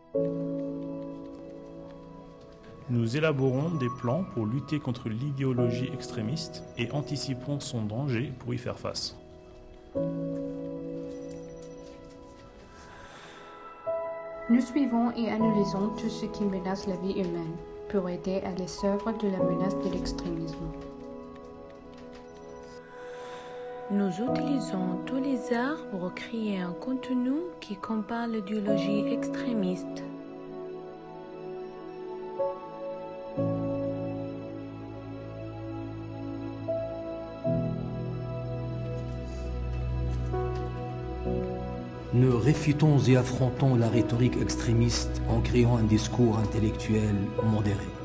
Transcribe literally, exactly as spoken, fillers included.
Nous élaborons des plans pour lutter contre l'idéologie extrémiste et anticipons son danger pour y faire face. Nous suivons et analysons tout ce qui menace la vie humaine pour aider à les œuvres de la menace de l'extrémisme. Nous utilisons tous les arts pour créer un contenu qui combat l'idéologie extrémiste. Nous réfutons et affrontons la rhétorique extrémiste en créant un discours intellectuel modéré.